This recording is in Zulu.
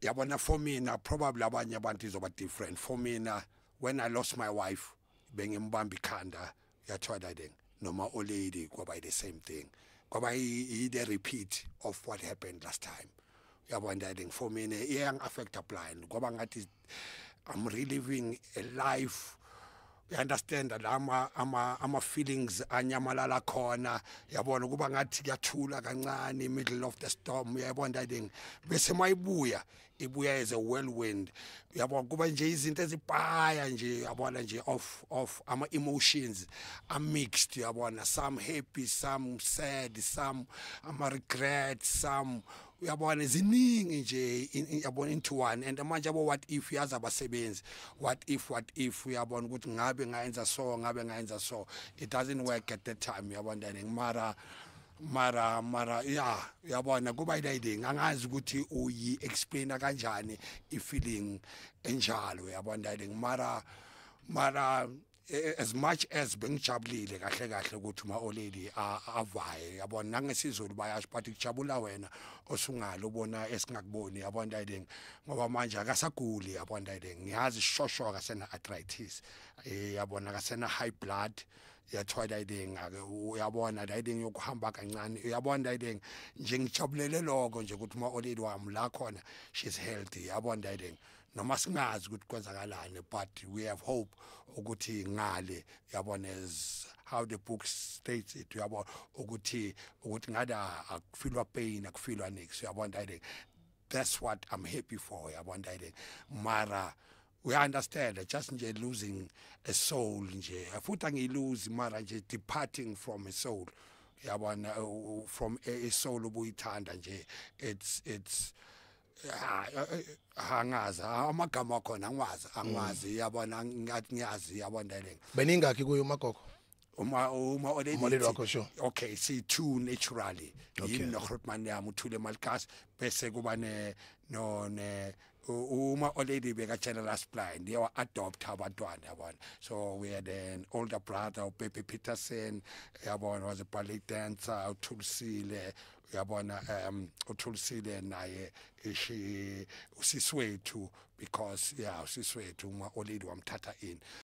yabona for mina probably abanye abantu izoba different for mina when I lost my wife bengimbamba ikhanda yathola then noma olady kwaba the same thing kwaba the repeat of what happened last time yabona then for me iyang affect blind kwaba ngathi I'm reliving a life. You understand that ama feelings anyamalala khona yabona kuba ngathi kuyathula kancane middle of the storm uyabona that thing bese mayibuya ibuya as a whirlwind uyabona kuba nje izinto ezibhaya nje yabona nje of ama emotions are mixed yabona some happy some sad some ama regret some uyabona ziningi nje yabona into one and manje abo what if yaza abasebenzi what if uyabona ukuthi ngabe ngayenza so it doesn't work at that time yabona mara yeah yabona kuba ididing angazi ukuthi uyi explain kanjani I feeling enjalo yabona mara as much as bengijabulile kahle ukuthi uma olady avaye yabona nangesizulu bayasho but kujabula wena osungalo ubona esingakuboni yabona iding ngoba manje akasaguli yabona iding ngiyazi shosho akasena arthritis yabona akasena high blood yathola iding uyabona iding yokuhamba kancane uyabona iding nje ngijabulele lokho nje ukuthi uma olady wami la khona she's healthy yabona iding noma singazi ukuthi kwenzakalani but we have hope ukuthi ngale yabona as how the book states it yabona ukuthi ngada akufilwa pain akufilwa nix yabona iding that's what I'm happy for yabona iding mara we understand just nje losing a soul nje futhi angilose mara nje departing from a soul yabona from a soul obuyithanda nje it's angazi amagama khona angwazi yabona ngathi ngiyazi yabona le beningakhi kuyo magogo uma umaleli wakho sho okay see two naturally yini no Grootman yami uthule Malkas bese kuba no uma already beka general blind they were adopt abantwana yabona so we had an older brother Pepe Peterson yabona was a ballet dancer uThulisile yabona uThulisile naye usiswethu because yeah usiswethu uma already wamthatha in